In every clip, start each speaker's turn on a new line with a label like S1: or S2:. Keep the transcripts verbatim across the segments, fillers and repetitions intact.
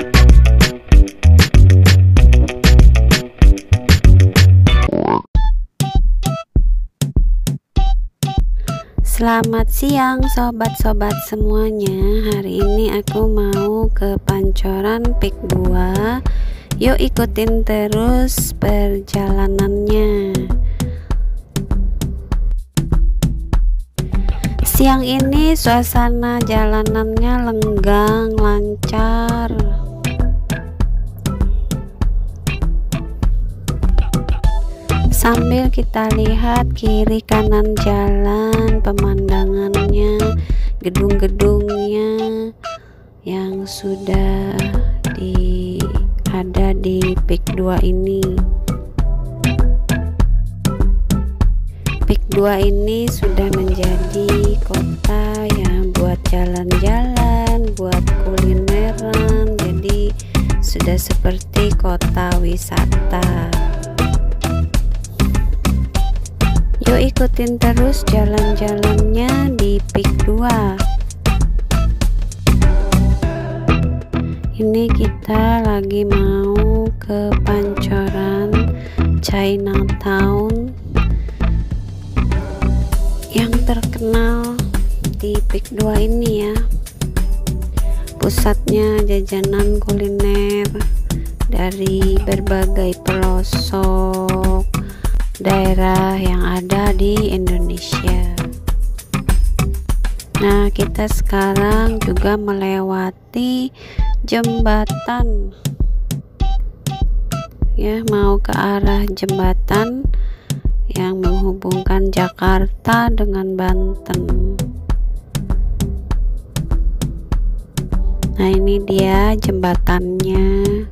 S1: Selamat siang sobat-sobat semuanya. Hari ini aku mau ke Pancoran Peak dua. Yuk ikutin terus perjalanannya. Siang ini suasana jalanannya lenggang, lancar. Sambil kita lihat kiri kanan jalan, pemandangannya, gedung-gedungnya yang sudah di ada di Peak dua ini. Peak dua ini sudah menjadi kota yang buat jalan-jalan, buat kulineran, jadi sudah seperti kota wisata. Yuk ikutin terus jalan-jalannya di Peak dua. Ini kita lagi mau ke Pancoran Chinatown yang terkenal di Peak dua ini ya. Pusatnya jajanan kuliner dari berbagai pelosok daerah yang ada di Indonesia. Nah, kita sekarang juga melewati jembatan ya, mau ke arah jembatan yang menghubungkan Jakarta dengan Banten. Nah, ini dia jembatannya.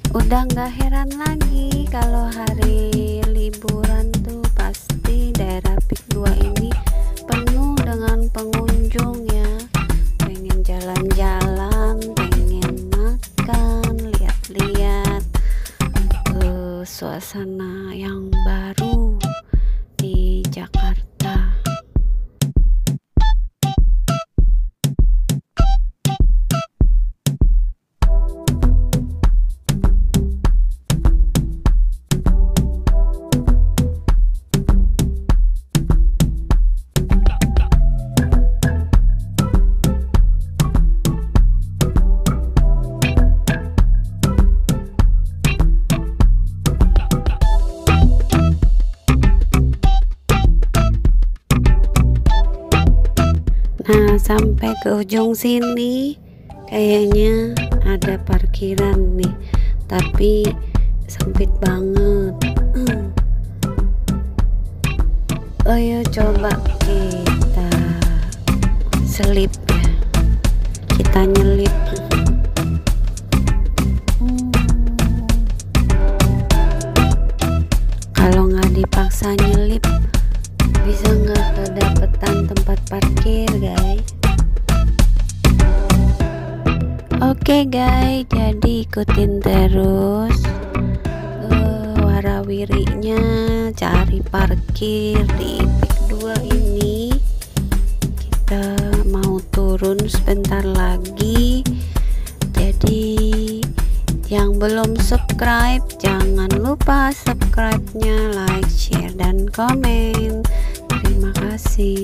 S1: Udah nggak heran lagi kalau hari liburan tuh pasti daerah Pik dua ini penuh dengan pengunjung ya. Pengen jalan-jalan, pengen makan, lihat-lihat uh, suasana yang baru di Jakarta. Nah, sampai ke ujung sini kayaknya ada parkiran nih, tapi sempit banget. Hmm. Ayo coba kita selip ya, kita nyelip. Hmm. Kalau nggak dipaksa nyelip, bisa nggak kedapetan tempat parkir guys. Oke guys, jadi ikutin terus uh, warawirinya cari parkir di Pik dua ini. Kita mau turun sebentar lagi, jadi yang belum subscribe jangan lupa subscribe-nya, like, share, dan komen. Terima kasih.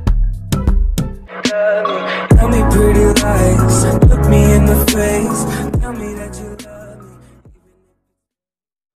S2: Tell me pretty lies, look me in the face.